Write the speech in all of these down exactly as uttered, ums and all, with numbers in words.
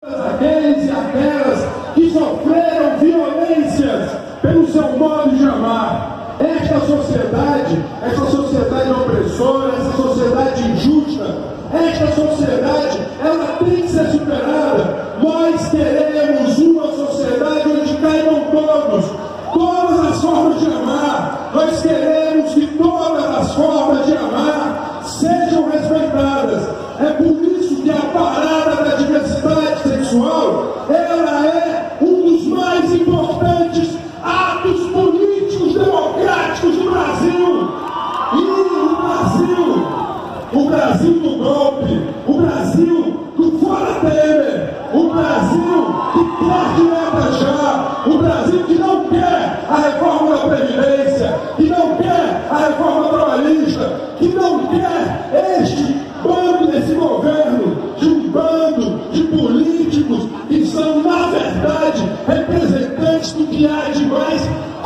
Aqueles e aquelas que sofreram violências pelo seu modo de amar. Esta sociedade, esta sociedade opressora, essa sociedade injusta, esta sociedade, ela tem que ser superada. Nós queremos uma sociedade onde caibam todos, todas as formas de amar. Nós queremos que todas as formas de amar sejam respeitadas. É por isso que a parada da diversidade sexual, ela é um dos mais importantes atos políticos democráticos do Brasil. E o Brasil, o Brasil do golpe, o Brasil do fora Temer, o Brasil que quer direta já, o Brasil que não quer a reforma da Previdência, que não quer a reforma trabalhista, que não quer este bando desse governo, de um bando de políticos que são, na verdade, representantes do que há de mais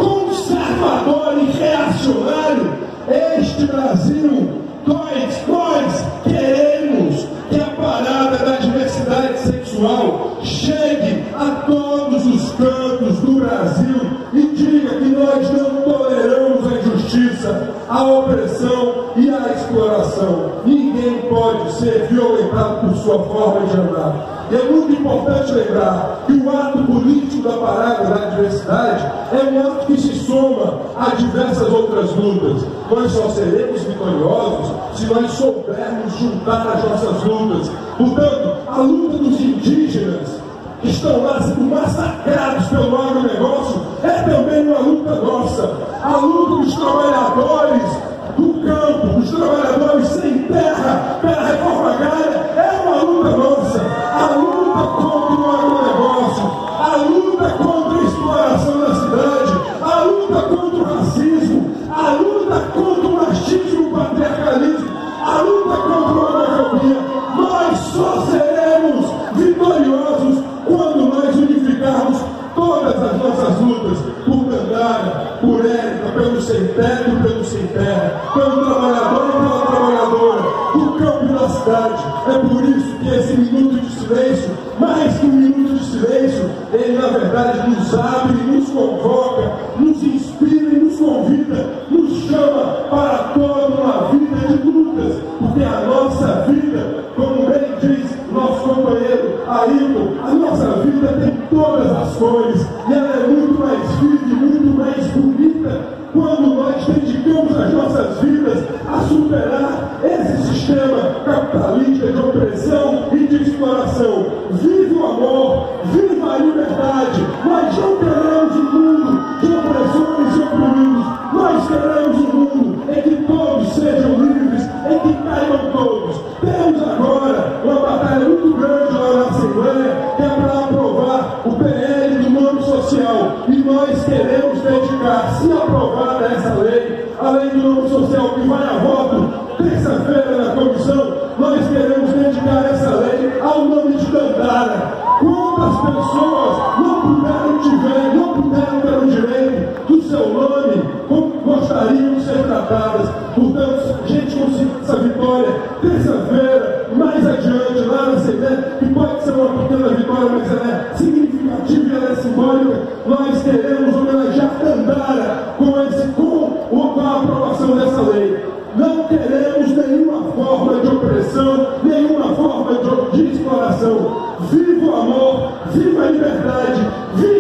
conservador e reacionário. Este Brasil, nós, nós queremos que a parada da diversidade sexual chegue a todos os cantos do Brasil e diga que nós não toleramos a injustiça, a opressão e a exploração. Ninguém pode ser violentado por sua forma de andar. E é muito importante lembrar que o ato político da parada da diversidade é um ato que se soma a diversas outras lutas. Nós só seremos vitoriosos se nós soubermos juntar as nossas lutas. Portanto, a luta dos indígenas que estão lá sendo massacrados pelo agronegócio é também uma luta nossa. A luta dos trabalhadores do campo, dos trabalhadores sem terra pela reforma agrária é uma luta nossa. A luta contra o agronegócio, a luta contra a exploração da cidade, a luta contra o racismo, a luta contra o machismo e o patriarcalismo, a luta contra a homofobia, nós só seremos vitoriosos quando nós unificarmos todas as nossas lutas, por Dandara, por Érica, pelo sem teto e pelo sem terra, pelo trabalhador e pela trabalhadora, do campo e da cidade. É por isso que esse minuto de silêncio, mais que um minuto de silêncio, ele na verdade nos abre, nos convoca, nos inspira e nos convida, nos chama para toda uma vida de lutas, porque a nossa vida, como bem diz nosso companheiro Ailton, a nossa vida tem todas as cores e ela é muito mais viva e muito mais bonita quando nós dedicamos as nossas vidas a superar esse sistema capitalista de opressão e de exploração. Viva o amor, viva a liberdade. Nós não queremos um mundo de opressores e oprimidos. Nós queremos um mundo em que todos sejam livres, em que caibam todos. Temos agora uma batalha muito grande lá na Assembleia, que é para aprovar o P L do nome social. E nós queremos dedicar, se aprovada essa lei, a lei do nome social que vai a voto terça-feira na comissão, nós queremos dedicar essa lei ao nome de Dandara. Quantas pessoas não puderam te ver, não puderam ter o direito do seu nome como gostariam de ser tratadas? Portanto, gente, conseguir essa vitória terça-feira, mais adiante, lá na Assembleia, que pode ser uma pequena vitória, mas ela é significativa e ela é simbólica. Nós queremos homenagear Dandara com, esse, com, com a aprovação dessa lei. Não queremos nenhuma forma de opressão, nenhuma forma de, de exploração. Viva o amor, viva a liberdade, viva